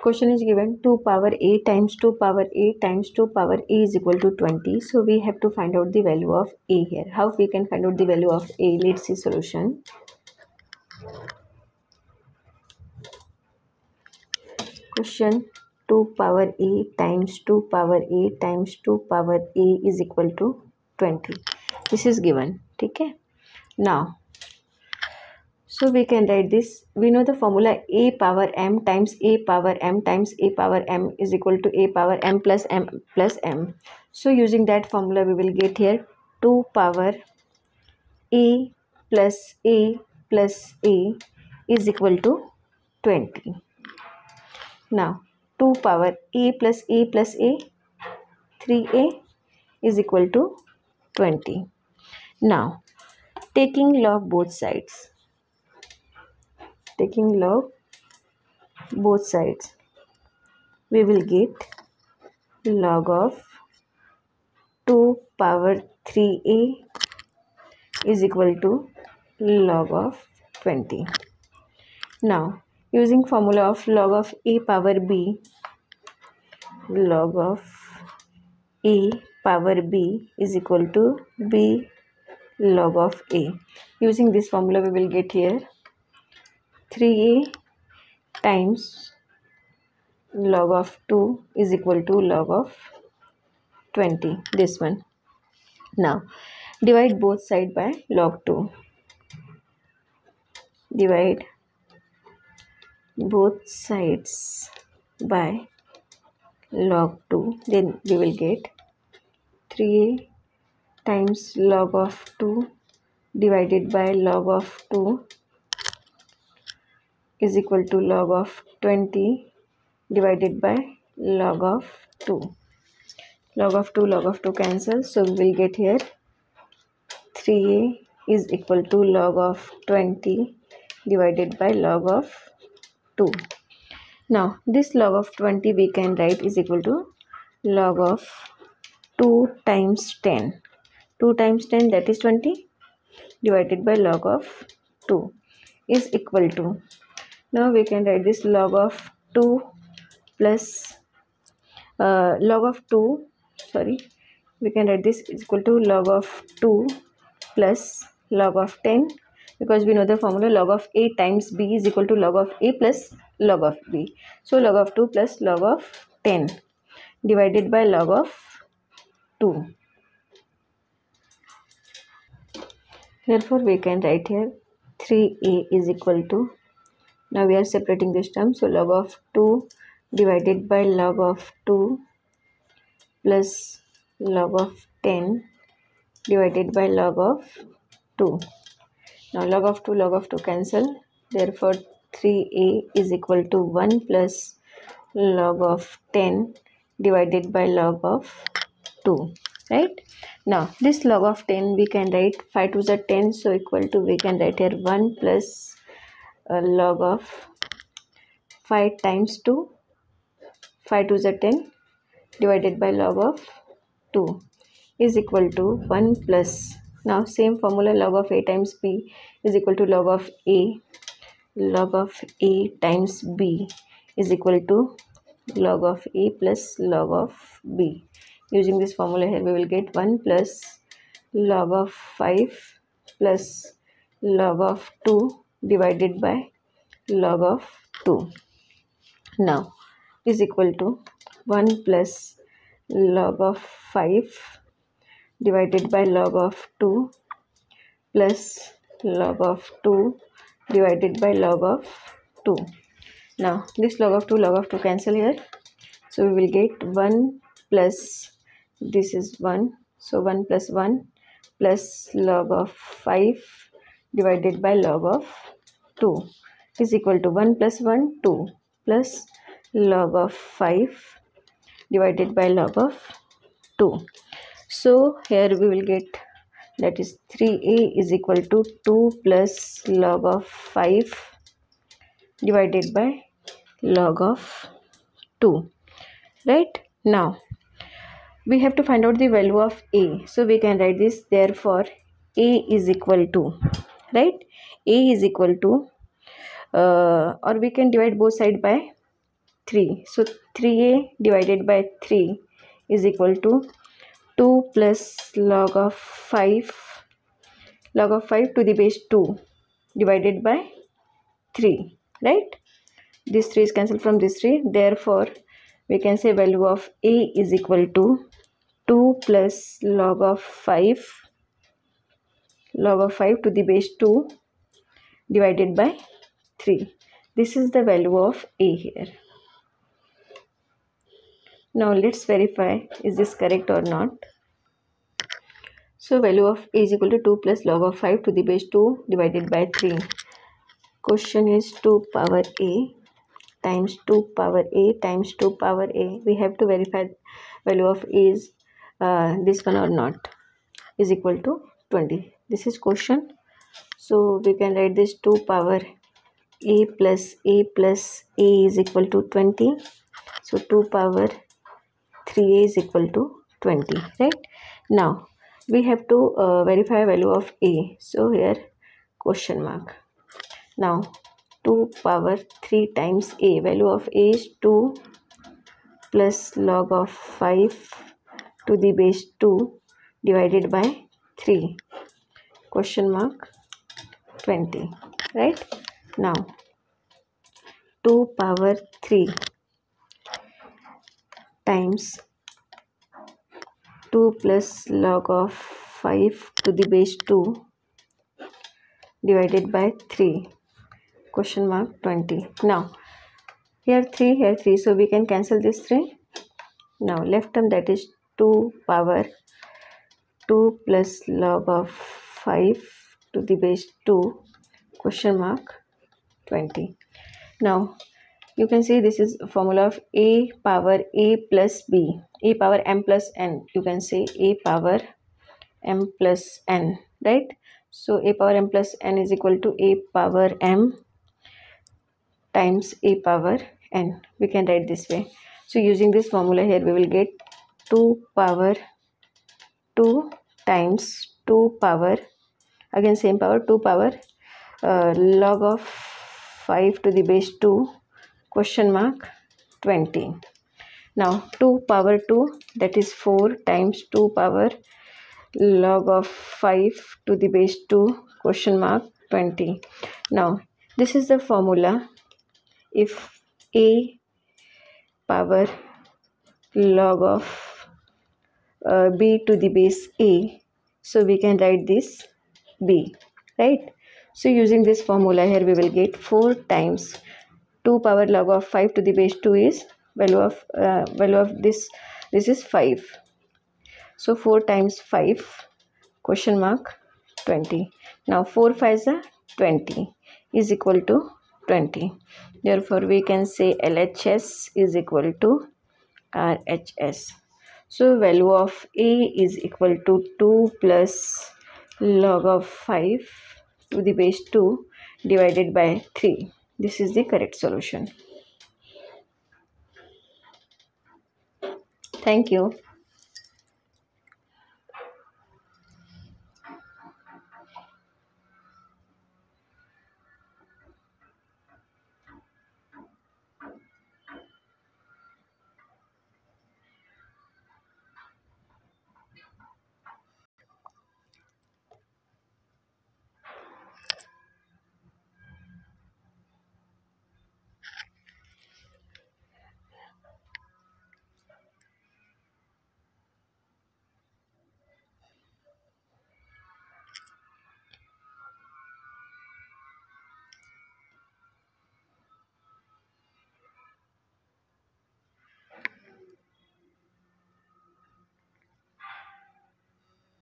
Question is given 2 power a times 2 power a times 2 power a is equal to 20. So we have to find out the value of a here. How we can find out the value of a? Let's see solution. Question 2 power a times 2 power a times 2 power a is equal to 20. This is given. Okay. Now, so we can write this. We know the formula a power m times a power m times a power m is equal to a power m plus m plus m. So using that formula we will get here 2 power a plus a plus a is equal to 20. Now 2 power a plus a plus a 3a is equal to 20. Now taking log both sides. Taking log both sides, we will get log of 2 power 3a is equal to log of 20. Now using formula of log of a power b, log of a power b is equal to b log of a. Using this formula we will get here 3a times log of 2 is equal to log of 20, this one. Now divide both sides by log 2. Divide both sides by log 2, then we will get 3a times log of 2 divided by log of 2 is equal to log of 20 divided by log of 2. Log of 2 cancel, so we will get here 3a is equal to log of 20 divided by log of 2. Now this log of 20 we can write is equal to log of 2 times 10. 2 times 10, that is 20, divided by log of 2 is equal to, now we can write this log of 2 plus we can write this is equal to log of 2 plus log of 10, because we know the formula log of a times b is equal to log of a plus log of b. So log of 2 plus log of 10 divided by log of 2. Therefore we can write here 3a is equal to, now we are separating this term, so log of 2 divided by log of 2 plus log of 10 divided by log of 2. Now log of 2 cancel, therefore 3a is equal to 1 plus log of 10 divided by log of 2, right? Now this log of 10 we can write 5 to the 10, so equal to, we can write here 1 plus log of 5 times 2, 5 to the 10 divided by log of 2 is equal to 1 plus, now same formula log of a times b is equal to log of a times b is equal to log of a plus log of b. Using this formula here we will get 1 plus log of 5 plus log of 2 divided by log of 2. Now is equal to 1 plus log of 5 divided by log of 2 plus log of 2 divided by log of 2. Now this log of 2 cancel here, so we will get 1 plus, this is 1, so 1 plus log of 5 divided by log of 2 is equal to 1 plus 1, 2 plus log of 5 divided by log of 2. So here we will get, that is 3a is equal to 2 plus log of 5 divided by log of 2, right? Now we have to find out the value of a, so we can write this, therefore a is equal to, right? A is equal to or we can divide both sides by 3. So 3a divided by 3 is equal to 2 plus log of 5 to the base 2 divided by 3, right? This 3 is cancelled from this 3. Therefore, we can say value of a is equal to 2 plus log of 5 to the base 2 divided by 3. This is the value of a here. Now let's verify is this correct or not. So value of a is equal to 2 plus log of 5 to the base 2 divided by 3. Question is 2 power a times 2 power a times 2 power a. We have to verify value of a is this one or not, is equal to 20. This is question. So we can write this 2 power a plus a is equal to 20. So 2 power 3a is equal to 20, right? Now we have to verify value of a. So here question mark. Now 2 power 3 times a. Value of a is 2 plus log of 5 to the base 2 divided by 3. Question mark 20, right? Now 2 power 3 times 2 plus log of 5 to the base 2 divided by 3. Question mark 20. Now here 3, so we can cancel this 3. Now left term, that is 2 power 2 plus log of 5 to the base 2 question mark 20. Now you can see this is formula of a power a plus b, a power m plus n. You can say a power m plus n, right? So a power m plus n is equal to a power m times a power n. We can write this way. So using this formula here, we will get 2 power 2 times 2 power, again same power, 2 power log of 5 to the base 2 question mark 20. Now 2 power 2, that is 4 times 2 power log of 5 to the base 2 question mark 20. Now this is the formula. If a power log of b to the base a, so we can write this b, right? So using this formula here, we will get 4 times 2 power log of 5 to the base 2 is value of this is 5. So 4 times 5 question mark 20. Now 4 5s are 20 is equal to 20. Therefore we can say LHS is equal to RHS. So value of a is equal to 2 plus log of 5 to the base 2 divided by 3. This is the correct solution. Thank you.